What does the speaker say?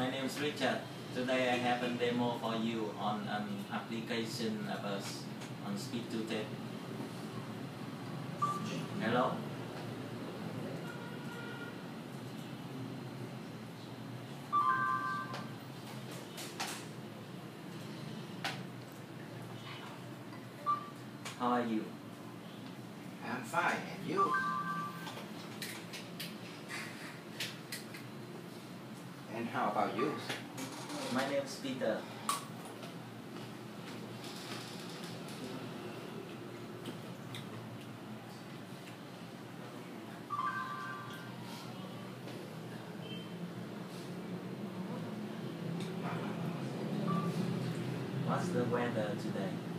My name is Richard. Today I have a demo for you on an application about on speech to text. Hello. How are you? I'm fine, and you? And how about you? My name is Peter. What's the weather today?